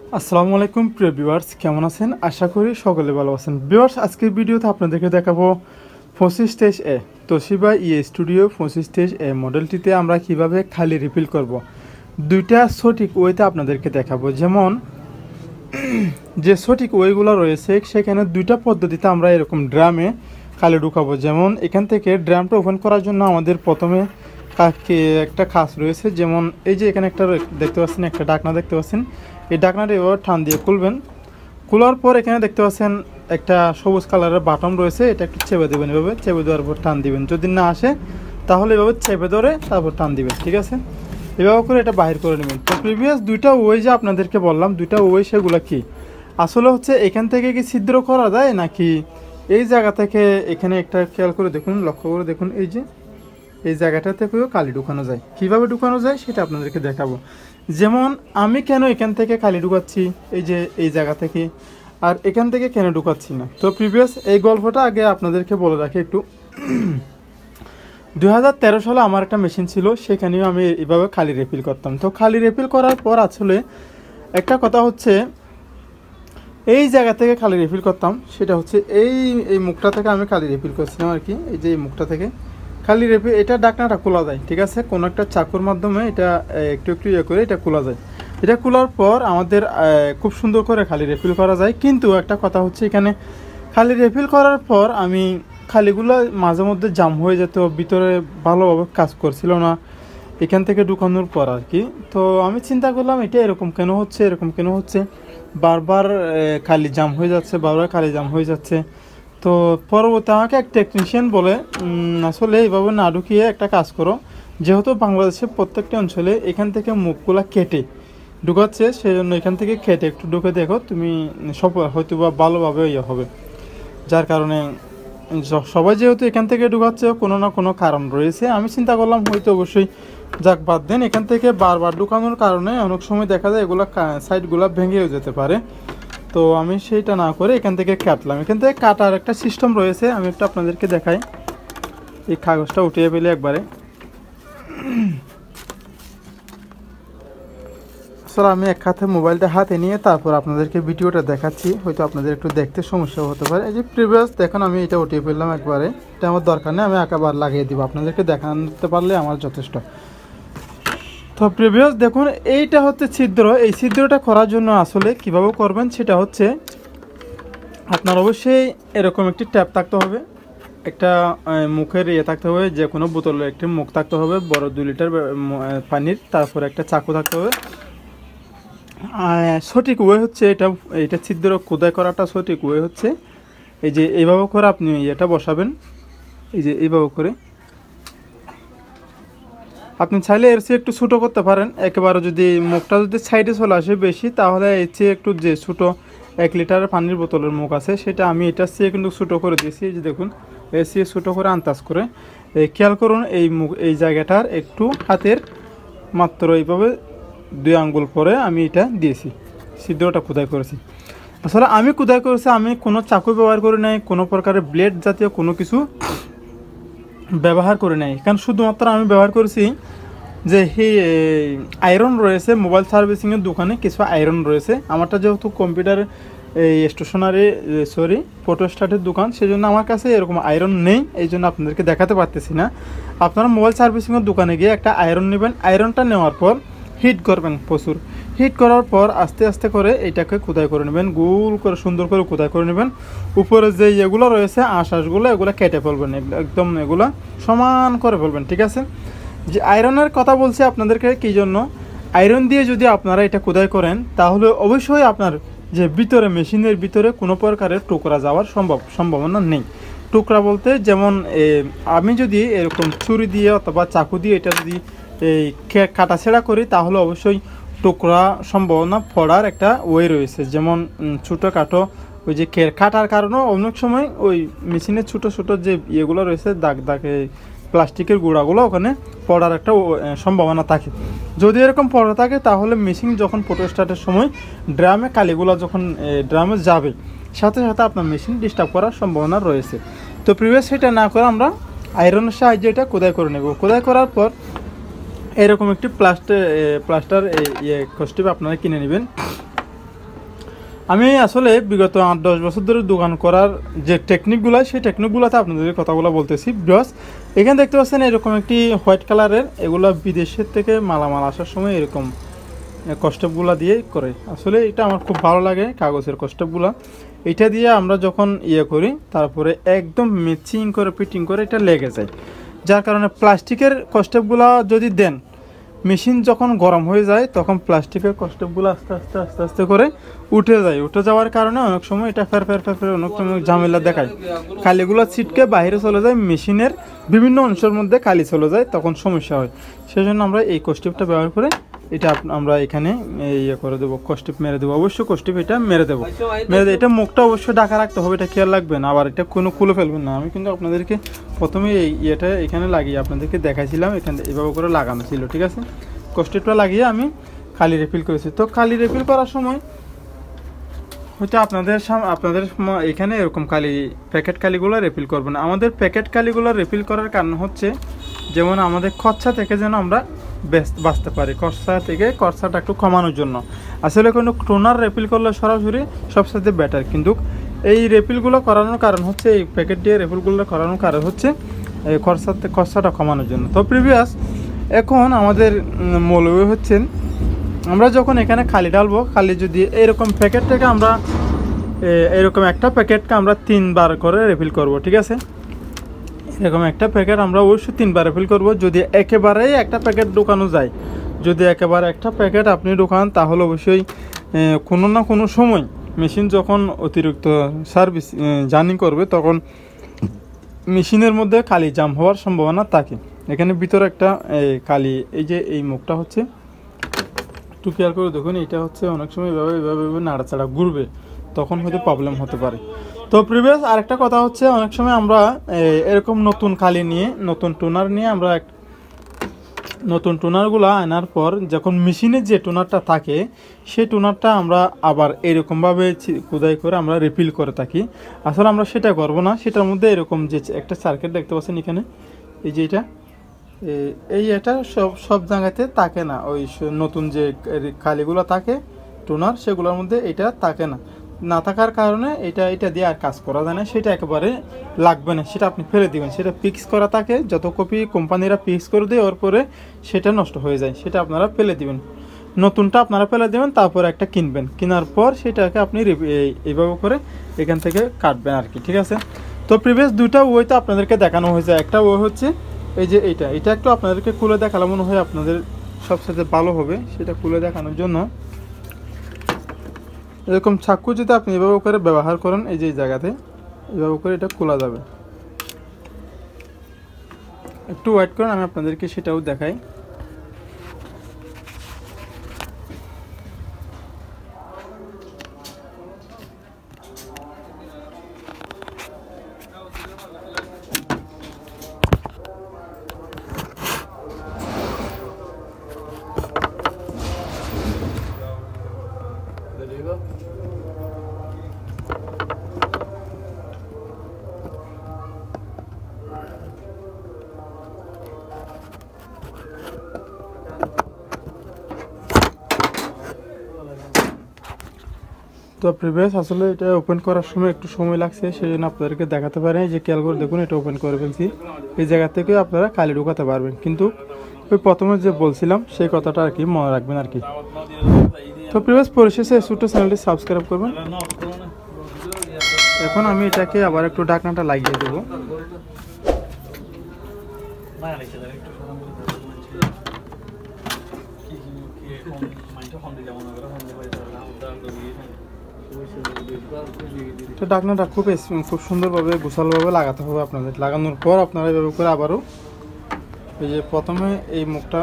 আসসালামু আলাইকুম প্রিয় ভিউয়ার্স, কেমন আছেন? আশা করি সকলে ভালো আছেন। ভিউয়ার্স, আজকের ভিডিওতে আপনাদেরকে দেখাবো 25 এ তোশিবা স্টুডিও 25 মডেলটিতে আমরা কিভাবে খালি রিফিল করব। দুইটা সঠিক ওয়েতে আপনাদেরকে দেখাবো। যেমন যে সঠিক ওয়েগুলো রয়েছে সেখানে দুইটা পদ্ধতিতে আমরা এরকম ড্রামে খালি ঢুকাবো। যেমন এখান থেকে ড্রামটা ওপেন করার জন্য আমাদের প্রথমে একটা খাস রয়েছে। যেমন এই যে এখানে একটা দেখতে পাচ্ছেন, একটা ডাকনা দেখতে পাচ্ছেন। এই ডাকনাটা এভাবে টান দিয়ে খুলবেন। খোলার পর এখানে দেখতে পাচ্ছেন একটা সবুজ কালারের বাটন রয়েছে, এটা একটু চেপে দেবেন। এভাবে চেপে দেওয়ার পর টান দিবেন। যদি না আসে তাহলে এভাবে চেপে ধরে তারপর টান দিবেন, ঠিক আছে? এভাবে করে এটা বাহির করে নেবেন। তো প্রিভিয়াস দুইটা ওয়ে যে আপনাদেরকে বললাম, দুইটা ওয়ে সেগুলো কি আসলে হচ্ছে এখান থেকে কি ছিদ্র করা যায় নাকি এই জায়গা থেকে এখানে একটা খেয়াল করে দেখুন, লক্ষ্য করে দেখুন, এই যে এই জায়গাটা থেকেও কালি ঢুকানো যায়। কিভাবে ঢুকানো যায় সেটা আপনাদেরকে দেখাবো। যেমন আমি কেন এখান থেকে কালি ঢুকাচ্ছি এই যে এই জায়গা থেকে, আর এখান থেকে কেন ঢুকাচ্ছি না। তো প্রিভিয়াস এই গল্পটা আগে আপনাদেরকে বলে রাখি একটু। 2013 সালে আমার একটা মেশিন ছিল, সেখানেও আমি এইভাবে খালি রিফিল করতাম। তো খালি রিফিল করার পর আসলে একটা কথা হচ্ছে, এই জায়গা থেকে খালি রিফিল করতাম, সেটা হচ্ছে এই এই মুখটা থেকে আমি খালি রিফিল করছিলাম আর কি। এই যে এই মুখটা থেকে খালি রিফিল, এটা ডাকনাটা খোলা যায়, ঠিক আছে? কোনো একটা চাকুর মাধ্যমে এটা একটু একটু ইয়ে করে এটা খোলা যায়। এটা খোলার পর আমাদের খুব সুন্দর করে খালি রিফিল করা যায়। কিন্তু একটা কথা হচ্ছে, এখানে খালি রিফিল করার পর আমি খালিগুলো মাঝে মধ্যে জাম হয়ে যেত, ভিতরে ভালোভাবে কাজ করছিল না এখান থেকে ঢুকানোর পর আর কি। তো আমি চিন্তা করলাম এটা এরকম কেন হচ্ছে, এরকম কেন হচ্ছে, বারবার খালি জাম হয়ে যাচ্ছে, বারবার খালি জাম হয়ে যাচ্ছে। তো পরবর্তী আমাকে এক টেকনিশিয়ান বলে, আসলে এইভাবে না ঢুকিয়ে একটা কাজ করো, যেহেতু বাংলাদেশের প্রত্যেকটা অঞ্চলে এখান থেকে মুখগুলা কেটে ঢুকাচ্ছে, সেই জন্য এখান থেকে কেটে একটু ঢুকে দেখো, তুমি সব হয়তো বা ভালোভাবে ইয়ে হবে। যার কারণে সবাই যেহেতু এখান থেকে ঢুকাচ্ছে, কোনো না কোনো কারণ রয়েছে। আমি চিন্তা করলাম হয়তো অবশ্যই যাক বাদ দেন, এখান থেকে বারবার ঢুকানোর কারণে অনেক সময় দেখা যায় এগুলো সাইডগুলো ভেঙেও যেতে পারে। তো আমি সেইটা না করে এখান থেকে কাটলাম। এখান থেকে কাটার একটা সিস্টেম রয়েছে, আমি একটু আপনাদেরকে দেখাই। এই কাগজটা উঠিয়ে ফেলে একবারে। আসলে আমি এক হাতে মোবাইলটা হাতে নিয়ে তারপর আপনাদেরকে ভিডিওটা দেখাচ্ছি, হয়তো আপনাদের একটু দেখতে সমস্যা হতে পারে। এই যে প্রিভিয়াস দেখুন, আমি এটা উঠিয়ে ফেললাম একবারে। এটা আমার দরকার নেই, আমি একবার লাগিয়ে দিব, আপনাদেরকে দেখাতে পারলে আমার যথেষ্ট। তো প্রিভিয়াস দেখুন, এইটা হচ্ছে ছিদ্র। এই ছিদ্রটা করার জন্য আসলে কিভাবে করবেন সেটা হচ্ছে, আপনার অবশ্যই এরকম একটি ট্যাপ থাকতে হবে, একটা মুখের ইয়ে থাকতে হবে, যে কোনো বোতলের একটি মুখ থাকতে হবে, বড় 2 লিটার পানির। তারপরে একটা চাকু থাকতে হবে। সঠিক ওয়ে হচ্ছে এটা ছিদ্র খোদাই করাটা সঠিক ওয়ে হচ্ছে এই যে এইভাবে করে আপনি এটা বসাবেন। এই যে এইভাবে করে আপনি চাইলে এর চেয়ে একটু ছোটো করতে পারেন। একেবারে যদি মুখটা যদি সাইডে চলে আসে বেশি, তাহলে এর চেয়ে একটু যে ছোটো 1 লিটারের পানির বোতলের মুখ আছে, সেটা আমি এটার চেয়ে কিন্তু ছোটো করে দিয়েছি। এই যে দেখুন, এর চেয়ে ছোটো করে আন্দাজ করে খেয়াল করুন, এই জায়গাটার একটু হাতের মাত্র এইভাবে 2 আঙ্গুল পরে আমি এটা দিয়েছি, ছিদ্রটা খোদাই করেছি। আসলে আমি খোদাই করেছি, আমি কোনো চাকু ব্যবহার করি নাই, কোনো প্রকারের ব্লেড জাতীয় কোনো কিছু ব্যবহার করে নাই। কারণ শুধুমাত্র আমি ব্যবহার করেছি যে আয়রন রয়েছে, মোবাইল সার্ভিসিংয়ের দোকানে কিছু আয়রন রয়েছে। আমারটা যেহেতু কম্পিউটার স্টেশনারি ফটোস্টাটের দোকান, সেই জন্য আমার কাছে এরকম আয়রন নেই, এই জন্য আপনাদেরকে দেখাতে পারতেছি না। আপনারা মোবাইল সার্ভিসিংয়ের দোকানে গিয়ে একটা আয়রন নেবেন। আয়রনটা নেওয়ার পর হিট করবেন, প্রচুর হিট করার পর আস্তে আস্তে করে এইটাকে খোদাই করে নেবেন, গোল করে সুন্দর করে খোদাই করে নেবেন। উপরে যে এগুলো রয়েছে আঁশগুলো, এগুলো কেটে ফেলবেন, একদম এগুলো সমান করে ফেলবেন, ঠিক আছে? যে আয়রনের কথা বলছি আপনাদেরকে কী জন্য, আয়রন দিয়ে যদি আপনারা এটা খোদাই করেন তাহলে অবশ্যই আপনার যে ভিতরে মেশিনের ভিতরে কোনো প্রকারের টুকরা যাওয়ার সম্ভাবনা নেই। টুকরা বলতে যেমন আমি যদি এরকম ছুরি দিয়ে অথবা চাকু দিয়ে এটা যদি এই কাটাছেড়া করি, তাহলে অবশ্যই টুকরা সম্ভাবনা পড়ার একটা ওয়ে রয়েছে। যেমন ছোটোখাটো ওই যে কাটার কারণেও অনেক সময় ওই মেশিনের ছোটো ছোটো যে ইয়েগুলো রয়েছে, দাগ প্লাস্টিকের গুঁড়াগুলো ওখানে পড়ার একটা সম্ভাবনা থাকে। যদি এরকম পড়া থাকে তাহলে মেশিন যখন ফটো স্টার্টের সময় ড্রামে কালিগুলো যখন ড্রামে যাবে, সাথে সাথে আপনার মেশিন ডিস্টার্ব করার সম্ভাবনা রয়েছে। তো প্রিভিয়াস সেটা না করে আমরা আয়রনের সাহায্যে এটা খোদাই করে নেব। খোদাই করার পর এরকম একটি প্লাস্টার কস্টিপ আপনারা কিনে নেবেন। আমি আসলে বিগত 8-10 বছর ধরে দোকান করার যে টেকনিকগুলো, সেই টেকনিকগুলোতে আপনাদের কথাগুলো বলতেছি। বিকজ এখানে দেখতে পাচ্ছেন এরকম একটি হোয়াইট কালারের, এগুলো বিদেশের থেকে মালামাল আসার সময় এরকম কস্টেপগুলো দিয়ে করে। আসলে এটা আমার খুব ভালো লাগে, কাগজের কস্টেপগুলো। এটা দিয়ে আমরা যখন করি, তারপরে একদম ম্যাচিং করে ফিটিং করে এটা লেগে যায়। যার কারণে প্লাস্টিকের কস্টেপগুলো যদি দেন, মেশিন যখন গরম হয়ে যায় তখন প্লাস্টিকের কস্টেপগুলো আস্তে আস্তে আস্তে আস্তে করে উঠে যায়। উঠে যাওয়ার কারণে অনেক সময় এটা ফের অনেক সময় ঝামেলা দেখায়, কালিগুলো ছিটকে বাইরে চলে যায়, মেশিনের বিভিন্ন অংশের মধ্যে কালি চলে যায়, তখন সমস্যা হয়। সেই জন্য আমরা এই কস্টেপটা ব্যবহার করে এটা আমরা এখানে করে দেবো, কস্টেপ মেরে দেবো। অবশ্যই কস্টেপ এটা মেরে দেবো। এটা মুখটা অবশ্যই ঢাকা রাখতে হবে, এটা খেয়াল রাখবেন। আবার এটা কোনো খুলে ফেলবেন না। আমি কিন্তু আপনাদেরকে প্রথমে এটা এখানে লাগিয়ে আপনাদেরকে দেখাইছিলাম, এখানে এভাবে করে লাগানো ছিল, ঠিক আছে। কস্টেপটা লাগিয়ে আমি কালি রিফিল করেছি। তো কালি রিফিল করার সময় হচ্ছে আপনাদের এখানে এরকম প্যাকেট কালিগুলো রিফিল করবেন। আমাদের প্যাকেট কালিগুলো রিফিল করার কারণ হচ্ছে, যেমন আমাদের খরচা থেকে যেন আমরা বাঁচতে পারি, খরচাটা একটু কমানোর জন্য। আসলে কোনো টোনার রিফিল করলে সরাসরি সবসাথে বেটার, কিন্তু এই রিফিলগুলো করানোর কারণ হচ্ছে, এই প্যাকেট দিয়ে রিফিলগুলো করানোর কারণ হচ্ছে এই খরচাটা কমানোর জন্য। তো প্রিভিয়াস এখন আমাদের মৌলবী হচ্ছেন, আমরা যখন এখানে খালি ঢালবো, খালি যদি এরকম প্যাকেট থেকে আমরা এরকম একটা প্যাকেটকে আমরা 3 বার করে রিফিল করব, ঠিক আছে। এরকম একটা প্যাকেট আমরা অবশ্যই 3 বার রিফিল করব। যদি একেবারেই একটা প্যাকেট ঢোকানো যায়, যদি একেবারে একটা প্যাকেট আপনি ঢোকান, তাহলে অবশ্যই কোনো না কোনো সময় মেশিন যখন অতিরিক্ত সার্ভিস জার্নি করবে, তখন মেশিনের মধ্যে কালি জাম হওয়ার সম্ভাবনা থাকে। এখানে ভিতরে একটা কালি, এই যে এই মুখটা হচ্ছে, একটু খেয়াল করে দেখুন, এটা হচ্ছে অনেক সময় এভাবে নাড়াচাড়া ঘুরবে, তখন হয়তো প্রবলেম হতে পারে। তো প্রিভিয়াস আরেকটা কথা হচ্ছে, অনেক সময় আমরা এরকম নতুন কালি নিয়ে, নতুন টোনার নিয়ে আমরা নতুন টোনারগুলো আনার পর যখন মেশিনে যে টোনারটা থাকে, সেই টোনারটা আমরা আবার এরকমভাবে খোদাই করে আমরা রিফিল করে থাকি। আসলে আমরা সেটা করবো না। সেটার মধ্যে এরকম যে একটা সার্কিট দেখতে পাচ্ছেন এখানে, এই যে এটা সব জায়গাতে থাকে না। ওই নতুন যে কালিগুলো থাকে টোনার, সেগুলোর মধ্যে এটা থাকে না থাকার কারণে এটা দিয়ে আর কাজ করা যায় না, সেটা একেবারে লাগবে না, সেটা আপনি ফেলে দিবেন। সেটা ফিক্স করা থাকে, যত কপি কোম্পানিরা ফিক্স করে দেয়, ওর পরে সেটা নষ্ট হয়ে যায়, সেটা আপনারা ফেলে দিবেন। নতুনটা আপনারা ফেলে দেবেন, তারপর একটা কিনবেন, কেনার পর সেটাকে আপনি এইভাবে করে এখান থেকে কাটবেন আর কি, ঠিক আছে। তো প্রিভিয়াস দুইটা ওয়ে তো আপনাদেরকে দেখানো হয়েছে। একটা ওয়ে হচ্ছে এই যে এটা একটু আপনাদেরকে খুলে দেখালে মনে হয় আপনাদের সবসাথে ভালো হবে। সেটা খুলে দেখানোর জন্য এরকম চাকু যদি আপনি এভাবে করে ব্যবহার করেন, এই যে জায়গাতে এভাবে করে এটা খোলা যাবে। একটু ওয়েট করেন, আমি আপনাদেরকে সেটাও দেখাই। তো প্রিভিয়াস আসলে এটা ওপেন করার সময় একটু সময় লাগছে, সেই জন্য আপনাদেরকে দেখাতে পারেন। যে খেয়াল করে দেখুন, এটা ওপেন করে ফেলছি। এই জায়গা থেকে আপনারা কালি ঢুকাতে পারবেন, কিন্তু ওই প্রথমে যে বলছিলাম সেই কথাটা আর কি মনে রাখবেন আর কি। তো প্রিভিয়াস পরিশেষে ছোট্ট চ্যানেলটি সাবস্ক্রাইব করবেন। এখন আমি এটাকে আবার একটু ঢাকনাটা লাগিয়ে দেবো। তো ঢাকনাটা খুব সুন্দরভাবে গোছালোভাবে লাগাতে হবে আপনাদের। লাগানোর পর আপনারা এভাবে করে আবারও এই যে প্রথমে এই মুখটা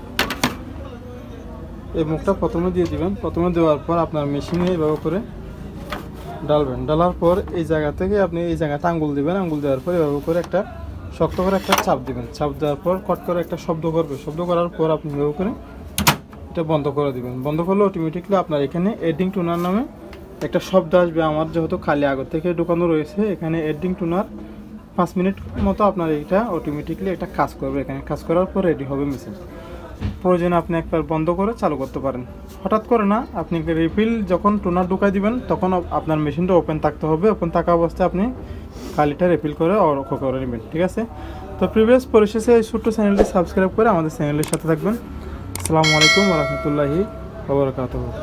প্রথমে দিয়ে দিবেন। প্রথমে দেওয়ার পর আপনার মেশিনে এভাবে করে ডালবেন। ডালার পর এই জায়গা থেকে আপনি এই জায়গাটা আঙ্গুল দিবেন। আঙ্গুল দেওয়ার পর এভাবে করে একটা শক্ত করে একটা চাপ দিবেন। চাপ দেওয়ার পর কট করে একটা শব্দ করবে। শব্দ করার পর আপনি এভাবে করে এটা বন্ধ করে দিবেন। বন্ধ করলে অটোমেটিকলি আপনার এখানে এডিং টুনার নামে একটা শব্দ আসবে। আমার যেহেতু খালি আগর থেকে ঢুকানো রয়েছে, এখানে এডিং টুনার 5 মিনিট মতো আপনার এইটা অটোমেটিকলি একটা কাজ করবে। এখানে কাজ করার পর রেডি হবে মেশিন। প্রয়োজনে আপনি একবার বন্ধ করে চালু করতে পারেন। হঠাৎ করে না, আপনি রিফিল যখন টোনার ঢুকাই দিবেন তখন আপনার মেশিনটা ওপেন থাকতে হবে। ওপেন থাকা অবস্থায় আপনি কালিটা রিফিল করে অরক্ষ করে নেবেন, ঠিক আছে? তো প্রিভিয়াস পরিশেষে এই ছোট্ট চ্যানেলটি সাবস্ক্রাইব করে আমাদের চ্যানেলের সাথে থাকবেন। আসসালামু আলাইকুম ওয়া রাহমাতুল্লাহি ওয়া বারাকাতুহু।